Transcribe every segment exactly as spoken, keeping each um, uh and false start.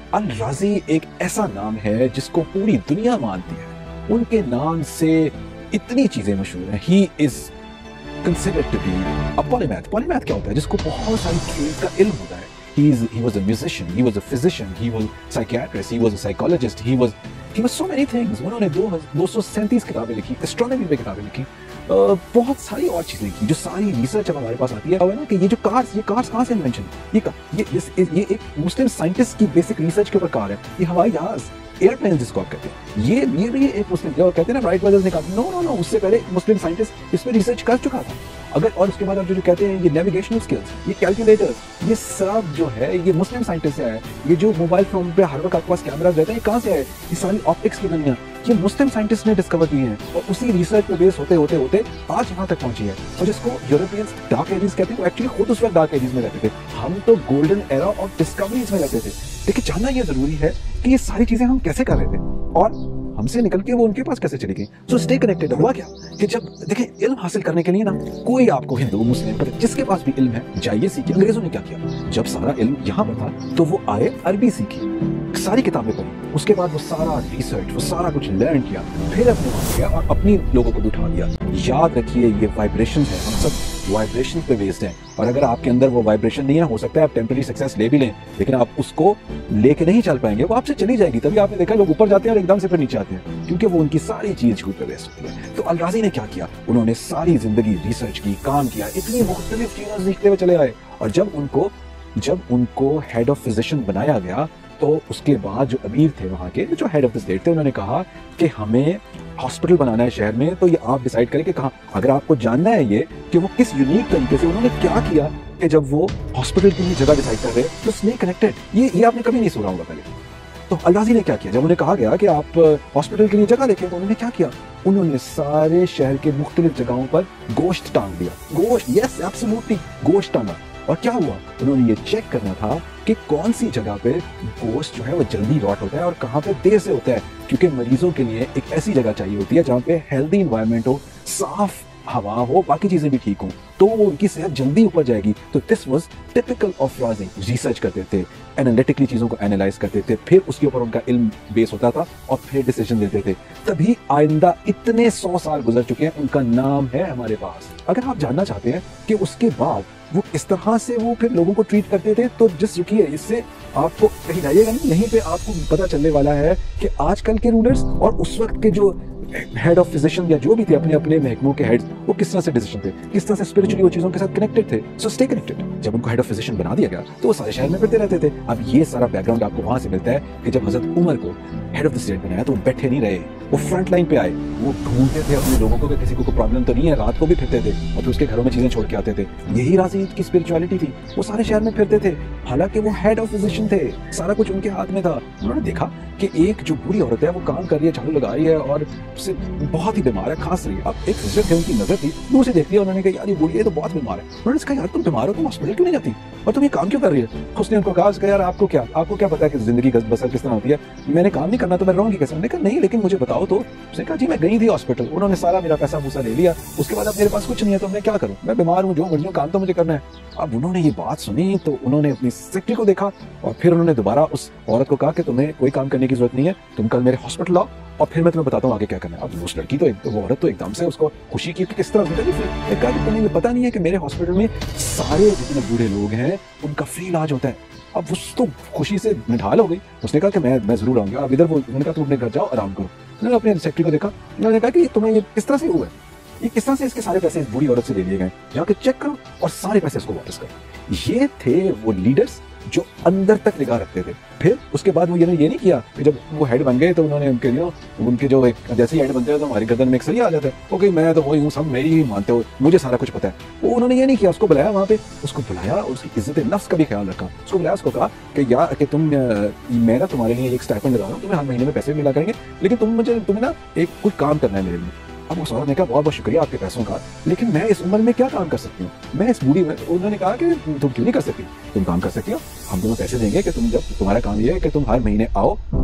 अल राजी एक ऐसा नाम है जिसको पूरी दुनिया मानती है। उनके नाम से इतनी चीजें मशहूर हैं। He is considered to be a polymath. Polymath क्या होता है? जिसको बहुत सारी फील्ड का इल्म होता है। He is he was a musician, he was a physician, he was a psychiatrist, he was a psychologist, he was he was so many things। उन्होंने दो दो सौ सैंतीस किताबें लिखी, एस्ट्रोनॉमी पे किताबें लिखी, बहुत सारी और चीजें लिखी जो सारी रिसर्च अब हमारे पास आती है ना कि ये जो कार्स ये कार्स कहाँ से इन्वेंशन, ये ये ये, ये एक मुस्लिम साइंटिस्ट की बेसिक रिसर्च के ऊपर कार है। ये हवाई जहाज एयरप्लेन जिसको आप कहते हैं, ये ये भी एक मुस्लिम जो कहते हैं ना राइट ब्रदर्स ने कहा नो नो नो उससे पहले मुस्लिम साइंटिस्ट इस पर रिसर्च कर चुका था। अगर और उसके बाद आप जो, जो कहते हैं ये नेविगेशनल स्किल्स, ये कैलकुलेटर्स, ये सब जो है ये मुस्लिम साइंटिस्ट से है। ये जो मोबाइल फोन पे हर वक्त आपके पास कैमरास रहते हैं, ये कहाँ से है? ये सारी ऑप्टिक्स की दुनिया ये मुस्लिम साइंटिस्ट ने डिस्कवर की है और उसी रिसर्च पे बेस होते होते होते आज यहाँ तक पहुंची है। और जिसको यूरोपियंस डार्क एजेस कहते हैं, वो एक्चुअली खुद उस वक्त डार्क एजेस में रहते थे। हम तो गोल्डन एरा ऑफ डिस्कवरीज में रहते थे। लेकिन जानना ये जरूरी है कि ये सारी चीजें हम कैसे कर रहे थे और हमसे निकल के वो उनके पास कैसे चली गई। So stay connected. हुआ क्या कि जब देखिए इल्म हासिल करने के लिए ना कोई आपको हिंदू मुस्लिम पर जिसके पास भी इल्म है जाइए सीखिए। अंग्रेजों ने क्या किया, जब सारा इल्म यहाँ पर था तो वो आए अरबी सीखी, सारी किताबें पढ़ी, उसके बाद वो सारा रिसर्च वो सारा कुछ लर्न किया, फिर अपने वहां गया और अपनी लोगों को बिठा दिया। याद रखिए ये वाइब्रेशन है, हम सब वाइब्रेशन पे बेस्ड हैं और अगर आपके अंदर वो वाइब्रेशन नहीं है, हो सकता है आप टेम्पररी सक्सेस ले भी लें लेकिन आप उसको लेके नहीं चल पाएंगे, वो आपसे चली जाएगी। तभी आपने देखा लोग ऊपर जाते हैं और एकदम से फिर नीचे आते हैं क्योंकि वो उनकी सारी चीज झूठ पे बेस्ड होती है। तो अल राजी ने क्या किया, उन्होंने सारी जिंदगी रिसर्च की, काम किया, इतनी मुख्तलिफ चीजें सीखते हुए चले आए और जब उनको जब उनको हेड ऑफ फिजिशियन बनाया गया तो उसके बाद जो अमीर थे वहाँ के, जो हेड ऑफ द स्टेट थे, उन्होंने कहा कि हमें हॉस्पिटल बनाना है शहर में, तो ये आप डिसाइड करें कि कहाँ। अगर आपको जानना है ये कि वो किस यूनिक तरीके से उन्होंने क्या किया कि जब वो हॉस्पिटल की जगह डिसाइड कर रहे तो स्टे कनेक्टेड, ये ये आपने कभी नहीं सुना होगा पहले। तो अल राजी ने क्या किया, जब उन्हें कहा गया कि आप हॉस्पिटल के लिए जगह देखें तो उन्होंने क्या किया, उन्होंने सारे शहर के मुख्तलिफ जगहों पर गोश्त टांग दिया। गोश्त, यस एब्सोल्युटली गोश्त टांगा। और क्या हुआ, उन्होंने ये चेक करना था कि कौन सी जगह पे गोश्त जो है वो जल्दी रॉट होता है और कहाँ पे देर से होता है, क्योंकि मरीजों के लिए एक ऐसी जगह चाहिए होती है जहाँ पे हेल्दी इन्वायरमेंट हो, साफ हवा हो, बाकी चीजें भी ठीक हो, तो वो उनकी सेहत जल्दी ऊपर जाएगी। तो this was typical of Razi. Research करते थे, एनालिटिकली चीजों को एनालाइज करते थे, फिर उसके ऊपर उनका इल्म बेस होता था और फिर डिसीजन लेते थे। तभी आइंदा इतने सौ साल गुजर चुके हैं, उनका नाम है हमारे पास। अगर आप जानना चाहते हैं कि उसके बाद वो इस तरह से वो फिर लोगों को ट्रीट करते थे तो जस्ट रुकिए, इससे आपको कहीं जाइएगा नहीं, यहीं पे आपको पता चलने वाला है कि आजकल के रूलर्स और उस वक्त के जो हेड ऑफ फिजिशियन या जो भी थे अपने अपने महकमों के हेड्स, वो किस तरह से डिसीजन थे, किस तरह से स्पिरिचुअली वो चीजों के साथ कनेक्टेड थे। So stay connected. जब उनको हेड ऑफ फिजिशियन बना दिया गया तो वो सारे शहर में फिरते रहते थे। अब ये सारा बैकग्राउंड आपको वहां से मिलता है कि जब हजरत उमर को हेड ऑफ द स्टेट बनाया तो वो बैठे नहीं रहे, वो फ्रंट लाइन पे आए, वो ढूंढते थे अपने लोगों को कि किसी को कोई प्रॉब्लम तो नहीं है, रात को भी फिरते थे और फिर उसके घरों में चीजें छोड़ के आते थे। यही राजी की स्पिरिचुअलिटी थी, वो सारे शहर में फिरते थे, हालांकि वो हेड ऑफ फिजिशियन थे, सारा कुछ उनके हाथ में था। उन्होंने देखा कि एक जो बूढ़ी औरत है वो काम कर रही है, झाड़ू लगा रही है और उससे बहुत ही बीमार है, खांस रही है। अब एक फिजिशियन थे, उनकी नजर थी, दूर से देख लिया, उन्होंने कहा यार ये बूढ़ी है तो बहुत बीमार है। उन्होंने कहा यार तुम बीमार हो, तुम हॉस्पिटल क्यों नहीं जाती और तुम ये काम क्यों कर रही है? उसने उनको कहा यार आपको क्या आपको क्या पता है कि जिंदगी बसर किस तरह होती है, मैंने काम नहीं करना तो मैं रहूंगी कैसे? उन्होंने कहा नहीं लेकिन मुझे बताओ तो। उसने कहा जी मैं गई थी हॉस्पिटल, उन्होंने सारा मेरा पैसा भूसा ले लिया, उसके बाद अब मेरे पास कुछ नहीं है तो मैं क्या करूं, मैं बीमार हूं, जो मर्जी हूं, काम तो मुझे करना है। अब उन्होंने ये बात सुनी तो उन्होंने अपनी सेक्रेटरी को देखा और फिर उन्होंने दोबारा उस औरत को कहा कि तुम्हें कोई काम करने की जरूरत नहीं है, तुम कल मेरे हॉस्पिटल आओ और फिर मैं तुम्हें बताता हूँ आगे क्या करना है। अब उस लड़की तो एक वो औरत तो एकदम से उसको खुशी की कि किस तरह कहा कि तुम्हें पता नहीं है कि मेरे हॉस्पिटल में सारे जितने बूढ़े लोग हैं उनका फ्री इलाज होता है। अब उस तो खुशी से निढाल हो गई, उसने कहा कि मैं मैं जरूर आऊंगा। अब इधर वो उन्होंने कहा तुम अपने घर जाओ आराम करो। उन्होंने अपने सेक्रेटरी को देखा, उन्होंने कहा कि तुम्हें ये किस तरह से हुआ है, ये किस तरह से इसके सारे पैसे इस बूढ़ी औरत से ले लिए गए, जाके चेक करो और सारे पैसे इसको वापस करो। ये थे वो लीडर्स जो अंदर तक निगाह रखते थे। फिर उसके बाद वो ये ये नहीं किया कि जब वो हेड बन गए तो उन्होंने उनके लिए उनके जो एक जैसे ही हेड बनते हैं तो हमारी गर्दन में एक सही आ जाता है, ओके मैं तो वही हूँ, सब मेरी ही मानते हो, मुझे सारा कुछ पता है। वो उन्होंने ये नहीं किया, उसको बुलाया वहाँ पे, उसको बुलाया और उसकी इज्जत नफ्स का भी ख्याल रखा। उसको बुलाया, उसको कहा कि यार कि तुम मैं ना तुम्हारे लिए एक स्टाइपेंड लगा रहा हूँ, तुम्हें हर महीने में पैसे भी मिला करेंगे, लेकिन तुम मुझे तुम्हें ना एक कुछ काम करना है मेरे लिए। अब उस औरत ने कहा बहुत बहुत शुक्रिया आपके पैसों का, लेकिन मैं इस उम्र में क्या काम कर सकती हूँ, मैं इस बूढ़ी में। उन्होंने कहा कि तुम क्यों नहीं कर सकती, तुम काम कर सकती हो, हम तुम्हें पैसे देंगे कि तुम जब तुम्हारा काम ये है कि तुम हर महीने आओ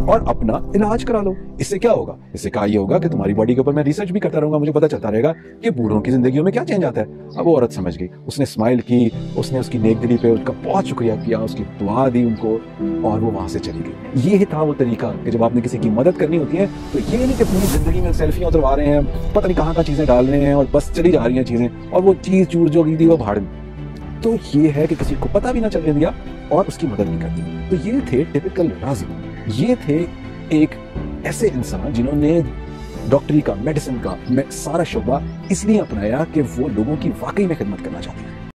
और अपना इलाज करा लो। इससे क्या होगा? इससे क्या ये होगा कि तुम्हारी बॉडी के ऊपर मैं रिसर्च भी करता रहूंगा, मुझे पता चलता रहेगा कि बूढ़ों की जिंदगियों में क्या चेंज आता है। अब वो औरत समझ गई, उसने स्माइल की, उसने उसकी नेक दिली पे उसका बहुत शुक्रिया किया, उसकी दुआ दी उनको और वो वहां से चली गई। ये ही था वो तरीका कि जब आपने किसी की मदद करनी होती है तो ये नहीं कि पूरी जिंदगी में सेल्फियां उतरवा रहे हैं, पता नहीं कहाँ कहाँ चीजें डाल रहे हैं और बस चली जा रही हैं चीजें, और वो चीज चूर जो की थी वो भाड़ में। तो ये है कि किसी को पता भी ना चलने दिया और उसकी मदद नहीं करती। तो ये थे टिपिकल राजी, ये थे एक ऐसे इंसान जिन्होंने डॉक्टरी का, मेडिसिन का सारा शोबा इसलिए अपनाया कि वो लोगों की वाकई में खिदमत करना चाहते हैं।